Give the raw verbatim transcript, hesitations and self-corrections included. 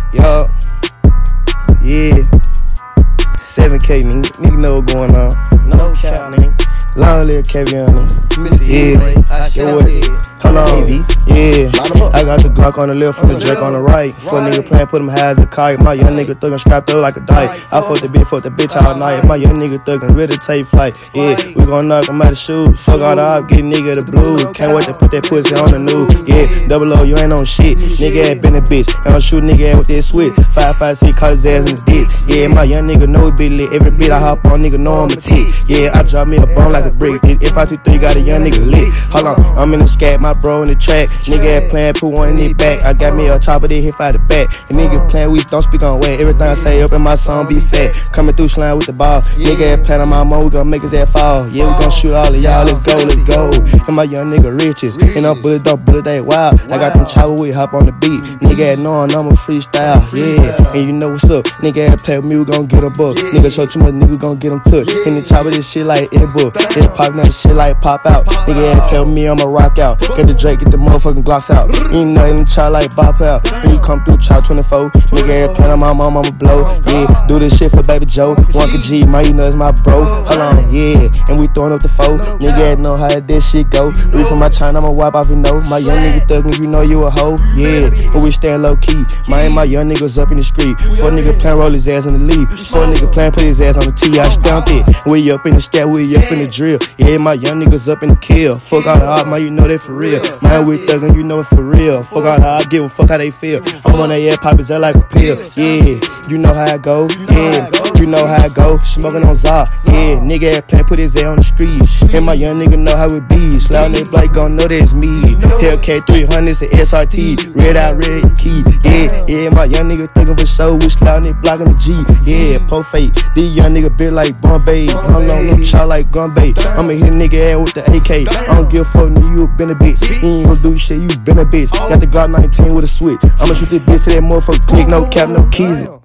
Yup. Yeah. seven K, nigga. Nigga know what's going on. No cap, nigga. Long live Cavion, nigga. Yeah. Yo, what? Hold on. Yeah. I got the Glock on the left from the Drake on the right. Fuck nigga playing, put them high as a kite. My young nigga thuggin' strapped up like a dyke. I fuck the bitch, fuck the bitch all night. My young nigga thuggin' ready to take flight. Yeah, we gon' knock him out of shoes. Fuck all the op, get nigga the blues. Can't wait to put that pussy on the news. Yeah, double O, you ain't on shit. Nigga ass been a bitch. And I'll shoot nigga ass with that switch. five five six, caught his ass in the ditch. Yeah, my young nigga know it be lit. Every bit I hop on, nigga know I'm a tick. Yeah, I drop me a bone like a brick. If I two three, got a young nigga lit. Hold on, I'm in the scat, my bro in the track. Nigga ass playing, put one in his back. I got me a chopper, they hit out the back. And nigga playing, we don't speak on wet. Everything I say up in my song be fat. Coming through slime with the ball. Nigga ass playing on my mom, we gon' make his ass fall. Yeah, we gon' shoot all of y'all, let's go, let's go. And my young nigga riches. And I'm bullet, don't bullet, they wild. I got them chopper, we hop on the beat. Nigga ass knowing I'm a freestyle. Yeah, and you know what's up. Nigga ass play with me, we gon' get him book. Nigga show too much, nigga gon' get him took. And the chopper, this shit like it book. It pop, that shit like pop out. Nigga ass play with me, I'ma rock out. Get the Drake, get the motherfucking Glocks out. You know, in the child like bop out. When you come through, child twenty-four. Nigga ass playing on my mom, I'ma blow. Yeah, do this shit for baby Joe. one K G, man, you know it's my bro. Hold on, yeah, and we throwing up the foe. Nigga ass know how this shit go. Read from my China, I'ma wipe off your nose. My young nigga thuggin', you know you a hoe. Yeah, and we staying low key. Man, my young niggas up in the street. Four nigga playin', roll his ass in the lead. Four nigga playin', put his ass on the T. I stamped it. We up in the stat, we up in the drill. Yeah, my young niggas up in the kill. Fuck all the op, man, you know they for real. Man, we thuggin', you know it for real. Fuck all the op, give a fuck how they feel. I'm on that air, pop his ass like a pill. Yeah, you know how I go. Yeah, you know how I go. Smoking on Zah. Yeah, nigga ass playin', put his ass on the street. And my young nigga know how it be. Slow nigga Blake gon' know that's me. Hellcat three hundred, it's an S R T. Red out, red key. Yeah, yeah, my young nigga thuggin' for show. We slow nigga blockin' the G. Yeah, po fake. These young nigga bit like Bombay. I don't know, no child like Grumbay. I'ma hit a nigga ass with the A K. I don't give a fuck, nigga, you been a bitch. You ain't gon' do shit, you been a bitch. Got the Glock nineteen with a switch. I'ma shoot this bitch to that motherfucker click. No cap, no keys.